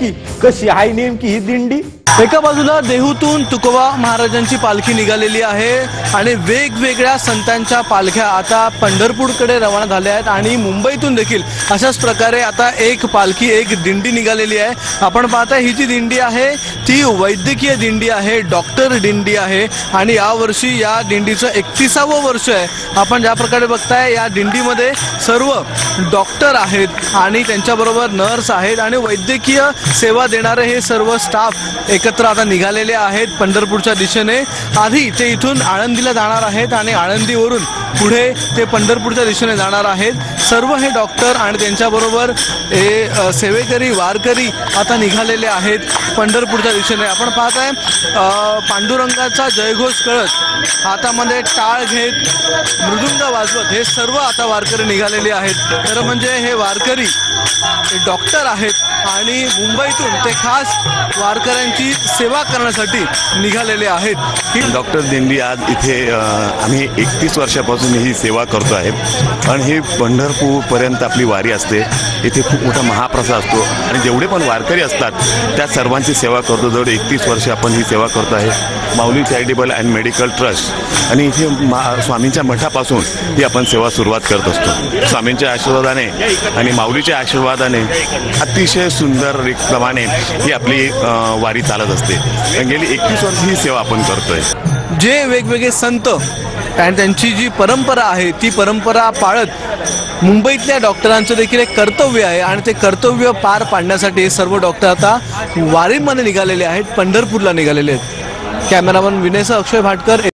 नक्की कशी आहे नेमकी ही दिंडी। एका बाजूला देहूतून तुकोबा महाराजांची पालखी निघालेली आहे आणि वेगवेगळ्या संतांच्या पालख्या आता पंढरपूरकडे रवाना झाल्या आहेत आणि मुंबईतून देखील अशाच प्रकारे आता एक पालखी एक दिंडी निघालेली आहे। आपण पाहताय ही जी दिंडी आहे ती वैद्यकीय दिंडी आहे, डॉक्टर दिंडी आहे आणि यावर्षी या दिंडीचं 31वं वर्ष आहे। आपण ज्या प्रकारे बघताय या दिंडीमध्ये सर्व डॉक्टर आहेत आणि त्यांच्याबरोबर नर्स आहेत आणि वैद्यकीय सेवा देणारे हे सर्व स्टाफ एकत्र आता निघालेले आहेत पंढरपूरच्या दिशेने। आधी ते इथून आळंदीला जाणार आहेत आणि आळंदीवरून पुढे ते पंढरपूरच्या दिशेने जाणार आहेत। सर्व हे डॉक्टर आणि त्यांच्याबरोबर हे सेवेकरी वारकरी आता निघालेले आहेत पंढरपूरच्या दिशेने। आपण पाहताय पांडुरंगाचा जयघोष कळत हातामध्ये टाळ घेत मृदुंग वाजवत हे सर्व आता वारकरी निघालेले आहेत। खरं म्हणजे हे वारकरी डॉक्टर आहेत आणि मुंबईतून ते खास वारकऱ्यांची सेवा करण्यासाठी निघालेले आहेत। ही डॉक्टर दिंडी आज इथे आम्ही 31 वर्षापासून ही सेवा करतो आहे आणि ही पंढरपूरपर्यंत आपली वारी असते। इथे खूप मोठा महाप्रसाद असतो आणि जेवढे पण वारकरी असतात त्या सर्वांची सेवा करतो। जवळ 31 वर्ष आपण ही सेवा करतो आहे। Mauli charitable and medical trust आणि इथे स्वामींच्या मठापासून ही आपण सेवा सुरुवात करत असतो। स्वामींच्या आशीर्वादाने आणि माऊलीच्या आशीर्वादाने अतिशय सुंदर प्रमाणे ही आपली वारी चालत असते। गेली 31 वर्ष ही सेवा आपण करतोय। जे वेगवेगळे संत आणि त्यांची जी परंपरा आहे ती परंपरा पाळत मुंबईतल्या डॉक्टरांचं देखील एक कर्तव्य आहे आणि ते कर्तव्य पार पाडण्यासाठी सर्व डॉक्टर आता वारीमध्ये निघालेले आहेत, पंढरपूरला निघालेले आहेत। कॅमेरामन विनयसह अक्षय भाटकर।